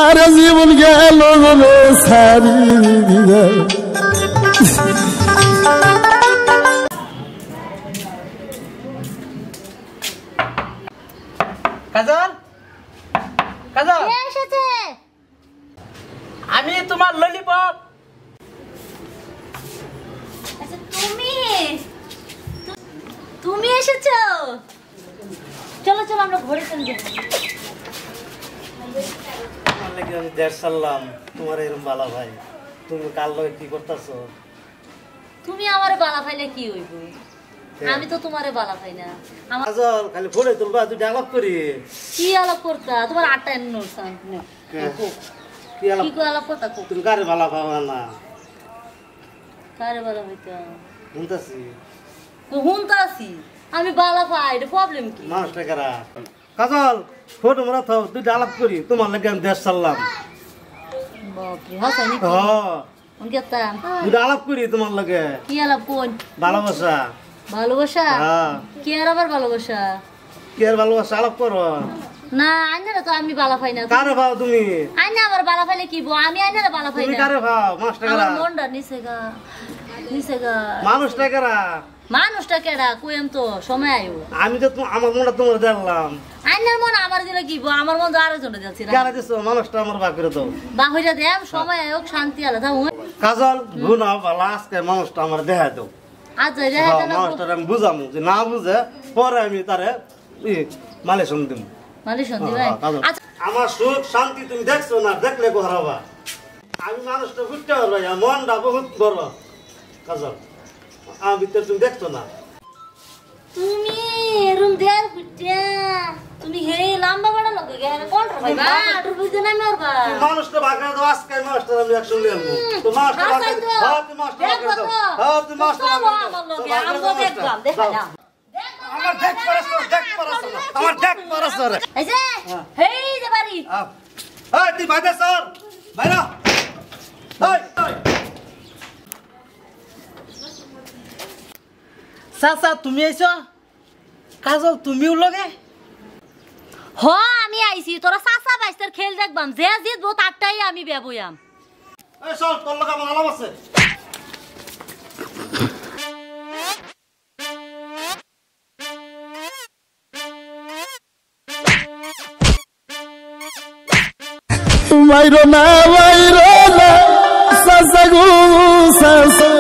আরে জীবন গেল রে সারি কাজল কাজল কে এসেছে? আমি তোমার ললিপপ। আচ্ছা তুমি এসেছো? চলো চলো আমরা ঘরে চলে যাই। আমি দেড় সারলাম তোমার এরকম বালা ভাই, তুমি কাল লগে কি করতেছো? তুমি আমারে বালা ফাইলে কি হইব? আমি তো তোমারে বালা ফাই না। আমার কাজল খালি ফোনে তুলবা, তুই ডায়লগ করি কি আলাপ করতা? তোমার আটটা এন্ন সান কি আলাপ কি কো আলাপ করতা কো? তুমি কারে বালা পাবা না? কারে বালা হইতা? শুনতাছি হুনতাছি আমি বালা ফাই, এটা প্রবলেম কি? মানুষটা কারা? কাজল ফোন আমরা থাও, তুই ডায়লগ করি তোমার লাগে আমি দেড় সারলাম। বাপরে হাসাই নাকি? কোন কেতা? তুই ডায়লগ করি তোমার লাগে কি আলাপ কোন? ভালোবাসা। ভালোবাসা? হ্যাঁ কি আর আবার ভালোবাসা? কি আর ভালোবাসা আলাপ করো না আইনারে তো আমি বালা ফাই না। কারে ভাও তুমি? আইনা আবার বালা ফাইলে কি বো? আমি আইনারে বালা ফাই তুমি না। কারে ভাও? মানুষটা কারা? আমার মনটা নিছেগা মানুষটা কারা? মানুষটা কেডা কইম তো সময় আইও। আমি তো আমার মনটা তোমার দেখলাম। আইনার মন আমার দিলে কি বো? আমার মন তো আরেকজনে যাচ্ছে না। কারা দিছো? মানুষটা আমার বাক করে দাও। বাহিরে দেম সময় আইও শান্তি আলা দাও। কাজল গুনা ভালো আজকে মানুষটা আমার দেখা দাও। আজ যাই রে না মানুষটা আমি বুঝামু, যে না বুঝে পরে আমি তারে মালেশন দিব। মালিশন দি ভাই। আচ্ছা আমার সুখ শান্তি তুমি দেখছো না, দেখলে কো হারাবা। আমি মানুষটা বুঝতে পারবো, মনটা বহুত বড়। কাজল আমার ভিতরে তুমি দেখছো না। তুমি রুম দেয়ার কুটিয়া তুমি হে লম্বা বড় লগে গেলে কোন ভাই বা আটর বুঝতে না মরবা। মানুষটা ভাগা দাও আজকে, মানুষটা আমি একশন নিয়ে আসবো। তো মানুষটা ভাগা দাও। হ্যাঁ তুমি মানুষটা ভাগা দাও। হ্যাঁ তুমি মানুষটা ভাগা দাও। আমার লগে আমগো দেখলাম দেখা না। আমার দেখ পারছ, দেখ পারছ না। আমার দেখ পারছ রে। এই যে হেই যে বাড়ি এই তুই বাইরে সর, বাইরে এই চাচা তুমি আইছো? কাজল তুমিও লগে? হ আমি আইছি তোরা চাচা বাইস্তার খেল দেখবাম, যে জিতবো তারটাই আমি বেবয়াম। এই সর, তোর লগে আমার আলাপ আছে। মাইরো না সাসা গো সাসা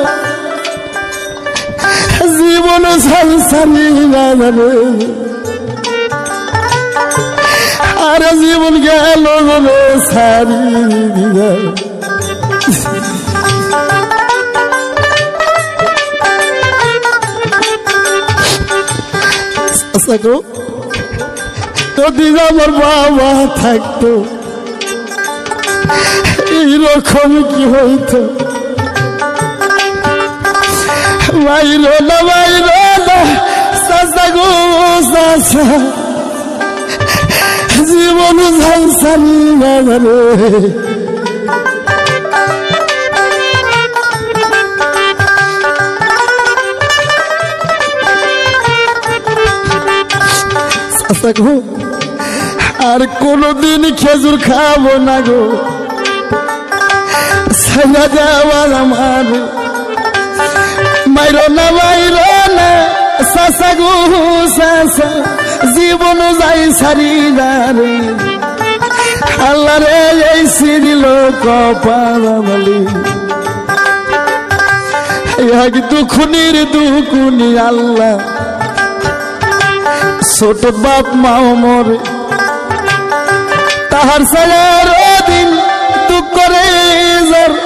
জীবন সংসারী বাজারে আরে জীবন গেল রে সারি সাসা গো যদি আমার বাবা থাকতো এইরকম কি হইতো? মাইরো না সাসা গো সাসা জীবন সংসারী বাজারে সাসা গো আর কোনদিন খেজুর খাবো না গো, সাজা যাওয়ার আমার মাইরো না সাসা গো সাসা জীবন যাই সারি রে আল্লাহ রে এই সিরিল কপালি এক দুখুনির দুকুনি আল্লাহ ছোট বাপ মাও মরে তাহার সায়ার দিন দুঃখ করে যার